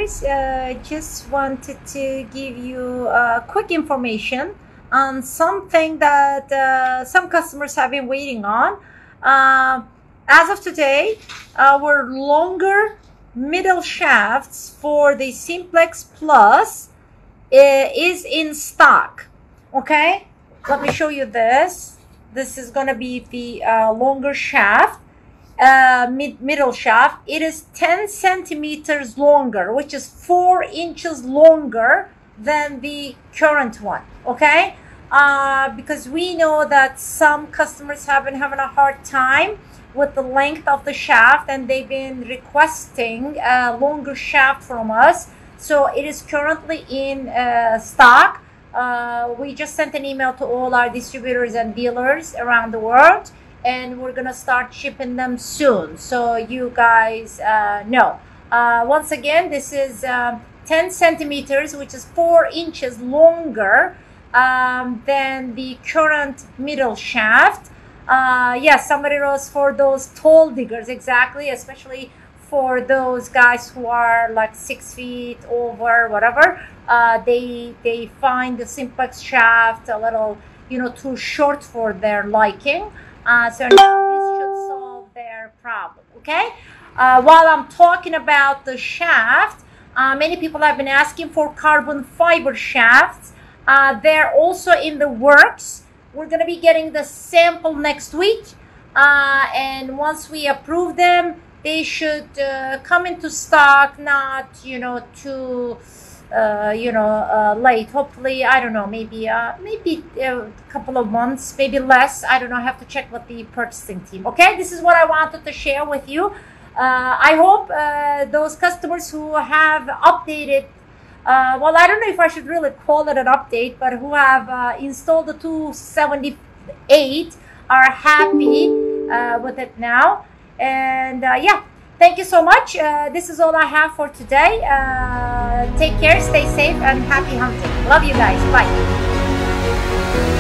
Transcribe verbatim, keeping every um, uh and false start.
guys, uh, just wanted to give you uh, quick information on something that uh, some customers have been waiting on. Uh, as of today, our longer middle shafts for the Simplex Plus uh, is in stock. Okay, let me show you this. This is going to be the uh, longer shaft. Uh, mid middle shaft. It is ten centimeters longer, which is four inches longer than the current one. Okay, uh, because we know that some customers have been having a hard time with the length of the shaft, and they've been requesting a longer shaft from us. So it is currently in uh, stock. Uh, we just sent an email to all our distributors and dealers around the world, and we're gonna start shipping them soon, so you guys uh, know. Uh, once again, this is uh, ten centimeters, which is four inches longer um, than the current middle shaft. Uh, yes, yeah, somebody wrote for those tall diggers, exactly, especially for those guys who are like six feet over, whatever. Uh, they they find the Simplex shaft a little, you know, too short for their liking. Uh, so now this should solve their problem, okay? Uh, while I'm talking about the shaft, uh, many people have been asking for carbon fiber shafts. Uh, they're also in the works. We're going to be getting the sample next week. Uh, and once we approve them, they should uh, come into stock, not, you know, too... Uh, you know, uh, late. Hopefully, I don't know, maybe uh, maybe a couple of months, maybe less. I don't know. I have to check with the purchasing team. Okay, this is what I wanted to share with you. Uh, I hope uh, those customers who have updated, uh, well, I don't know if I should really call it an update, but who have uh, installed the two seventy-eight are happy uh, with it now. And uh, yeah. Thank you so much. Uh, this is all I have for today. Uh, take care, stay safe, and happy hunting. Love you guys. Bye.